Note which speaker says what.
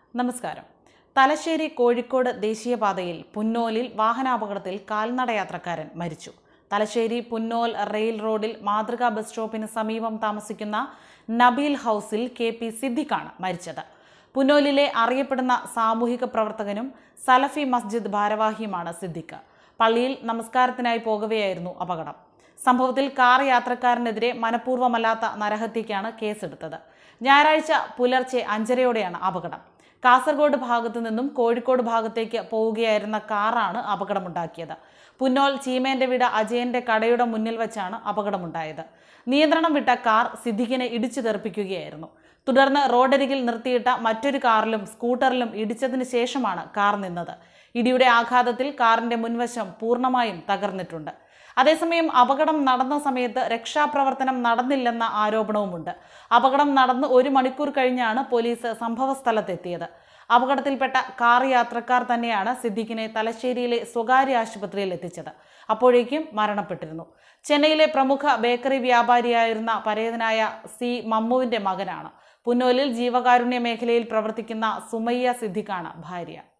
Speaker 1: നമസ്കാരം. തലശ്ശേരി കോഴിക്കോട് ദേശീയപാതയിൽ പുന്നോലിൽ വാഹനാപകടത്തിൽ കാൽനടയാത്രക്കാരൻ മരിച്ചു. തലശ്ശേരി പുന്നോൽ റെയിൽ റോഡിൽ മാതൃകാ ബസ് സ്റ്റോപ്പിന് സമീപം താമസിക്കുന്ന നബീൽ ഹൗസിൽ KP സിദ്ദിഖാണ് മരിച്ചത്. പുന്നോലിലെ അറിയപ്പെടുന്ന സാമൂഹിക പ്രവർത്തകനും സലഫി മസ്ജിദ് ഭാരവാഹിയുമാണ് സിദ്ദിഖ്. പള്ളിയിൽ നമസ്കാരത്തിനായി പോകവെയായിരുന്നു അപകടം. സംഭവത്തിൽ കാർ യാത്രക്കാരനെതിരെ മനഃപൂർവ്വമല്ലാത്ത നരഹത്യക്കാണ് കേസെടുത്തത്. ഞായറാഴ്ച പുലർച്ചെ 5:30-യോടെയാണ് അപകടം. കാസർഗോഡ് ഭാഗത്തു നിന്നും കോഴിക്കോട് ഭാഗത്തേക്ക് പോവുകയായിരുന്ന കാറാണ് അപകടമുണ്ടാക്കിയത്. പുന്നോൽ ചീമേന്റെ വീട് അജയന്റെ കടയുടെ മുന്നിൽ വെച്ചാണ് അപകടമുണ്ടായത്. നിയന്ത്രണം വിട്ട കാർ സിദ്ദിഖിനെ ഇടിച്ചു തെറിപ്പിക്കുകയായിരുന്നു. തുടർന്ന് റോഡരികിൽ നിർത്തിയിട്ട മറ്റൊരു കാറിലും സ്കൂട്ടറിലും ഇടിച്ചതിന് ശേഷമാണ് കാർ നിന്നത്. ഇടിയുടെ ആഘാതത്തിൽ കാറിന്റെ മുൻവശം പൂർണ്ണമായും തകർന്നിട്ടുണ്ട്. അതേസമയം അപകടം നടന്ന സമയത്ത് രക്ഷാപ്രവർത്തനം നടന്നില്ലെന്ന ആരോപണവുമുണ്ട്. അപകടം നടന്ന് 1 മണിക്കൂർ കഴിഞ്ഞാണ് പോലീസ് സംഭവസ്ഥലത്തെത്തിയത്. അപകടത്തിൽപ്പെട്ട കാർ യാത്രക്കാർ തന്നെയാണ് സിദ്ദിഖിനെ തലശ്ശേരിയിലെ സ്വകാര്യ ആശുപത്രിയിൽ എത്തിച്ചത്. അപ്പോഴേക്കും മരണപ്പെട്ടിരുന്നു. ചെന്നൈയിലെ പ്രമുഖ ബേക്കറി വ്യാപാരിയായിരുന്ന പരേതനായ C. മമ്മുവിന്റെ മകനാണ്. പുന്നോലിൽ ജീവകാരുണ്യ മേഖലയിൽ പ്രവർത്തിക്കുന്ന സുമയ്യ സിദ്ദിഖാണ് ഭാര്യ.